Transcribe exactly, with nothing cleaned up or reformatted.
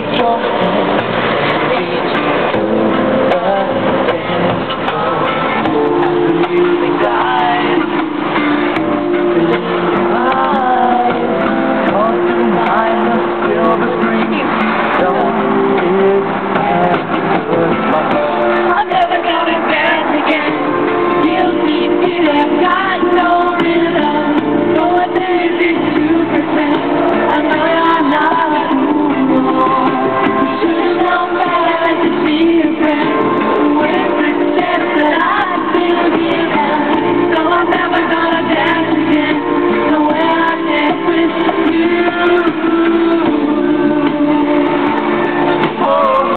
keep your hand, lead you through the dance floor as the music dies.